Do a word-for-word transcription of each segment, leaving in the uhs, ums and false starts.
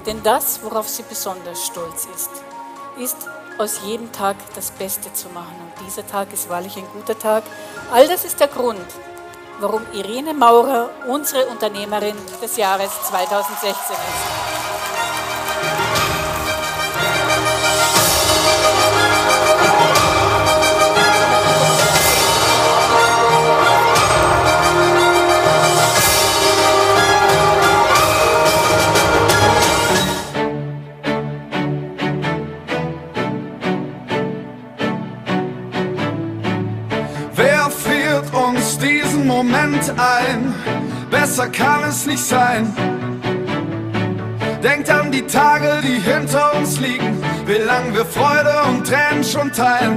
Denn das, worauf sie besonders stolz ist, ist, aus jedem Tag das Beste zu machen. Und dieser Tag ist wahrlich ein guter Tag. All das ist der Grund, warum Irene Maurer unsere Unternehmerin des Jahres zweitausendsechzehn ist. Wer führt uns diesen Moment ein? Besser kann es nicht sein. Denkt an die Tage, die hinter uns liegen, wie lang wir Freude und Tränen schon teilen.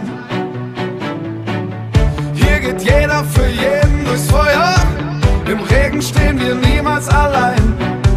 Hier geht jeder für jeden durchs Feuer, im Regen stehen wir niemals allein.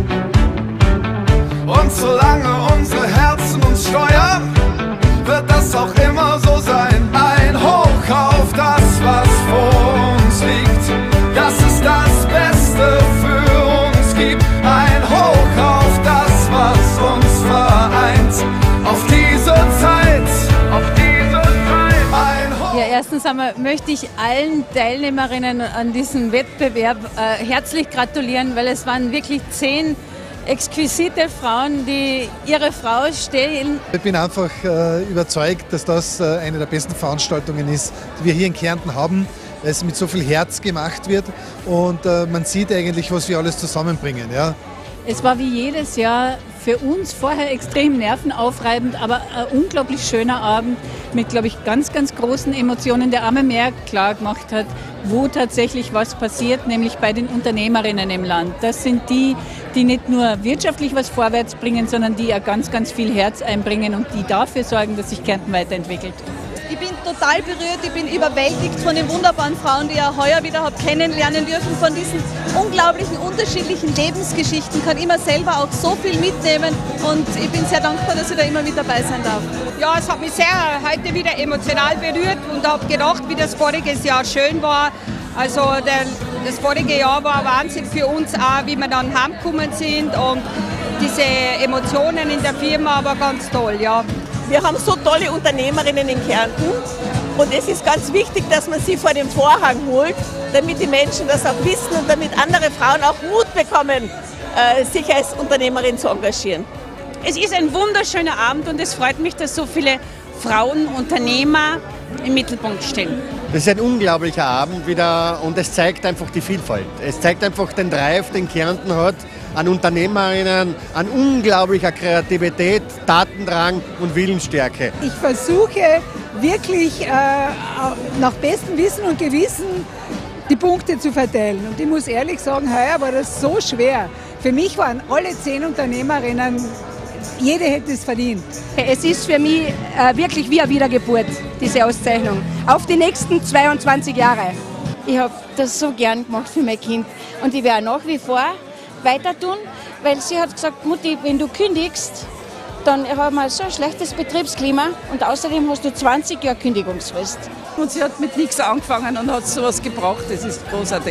Und solange unsere Herzen uns steuern, wird das auch immer so sein. Ein Hoch auf das, was vor uns liegt, das ist das Beste für uns gibt. Ein Hoch auf das, was uns vereint, auf diese Zeit, auf diese Zeit. Ein Hoch. Ja, erstens einmal möchte ich allen Teilnehmerinnen an diesem Wettbewerb äh, herzlich gratulieren, weil es waren wirklich zehn exquisite Frauen, die ihre Frau stehen. Ich bin einfach äh, überzeugt, dass das äh, eine der besten Veranstaltungen ist, die wir hier in Kärnten haben, weil es mit so viel Herz gemacht wird und äh, man sieht eigentlich, was wir alles zusammenbringen. Ja. Es war wie jedes Jahr für uns vorher extrem nervenaufreibend, aber ein unglaublich schöner Abend mit, glaube ich, ganz, ganz großen Emotionen, der einmal mehr klar gemacht hat, wo tatsächlich was passiert, nämlich bei den Unternehmerinnen im Land. Das sind die, die nicht nur wirtschaftlich was vorwärts bringen, sondern die ja ganz, ganz viel Herz einbringen und die dafür sorgen, dass sich Kärnten weiterentwickelt. Ich bin total berührt, ich bin überwältigt von den wunderbaren Frauen, die ich auch heuer wieder habe kennenlernen dürfen, von diesen unglaublichen, unterschiedlichen Lebensgeschichten. Ich kann immer selber auch so viel mitnehmen und ich bin sehr dankbar, dass ich da immer mit dabei sein darf. Ja, es hat mich sehr heute wieder emotional berührt und habe gedacht, wie das vorige Jahr schön war. Also der, das vorige Jahr war Wahnsinn für uns auch, wie wir dann heimgekommen sind und diese Emotionen in der Firma war ganz toll, ja. Wir haben so tolle Unternehmerinnen in Kärnten und es ist ganz wichtig, dass man sie vor den Vorhang holt, damit die Menschen das auch wissen und damit andere Frauen auch Mut bekommen, sich als Unternehmerin zu engagieren. Es ist ein wunderschöner Abend und es freut mich, dass so viele Frauen, Unternehmer im Mittelpunkt stehen. Das ist ein unglaublicher Abend wieder und es zeigt einfach die Vielfalt. Es zeigt einfach den Drive, den Kärnten hat, an Unternehmerinnen, an unglaublicher Kreativität, Tatendrang und Willensstärke. Ich versuche wirklich äh, nach bestem Wissen und Gewissen die Punkte zu verteilen. Und ich muss ehrlich sagen, heuer war das so schwer. Für mich waren alle zehn Unternehmerinnen, jede hätte es verdient. Es ist für mich äh, wirklich wie eine Wiedergeburt, diese Auszeichnung. Auf die nächsten zweiundzwanzig Jahre. Ich habe das so gern gemacht für mein Kind und ich werde nach wie vor weiter tun, weil sie hat gesagt, Mutti, wenn du kündigst, dann haben wir so ein schlechtes Betriebsklima und außerdem hast du zwanzig Jahre Kündigungsfrist. Und sie hat mit nichts angefangen und hat sowas gebraucht, das ist großartig.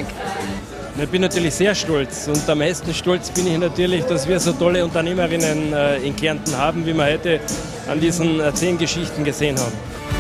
Ich bin natürlich sehr stolz und am meisten stolz bin ich natürlich, dass wir so tolle Unternehmerinnen in Kärnten haben, wie wir heute an diesen zehn Geschichten gesehen haben.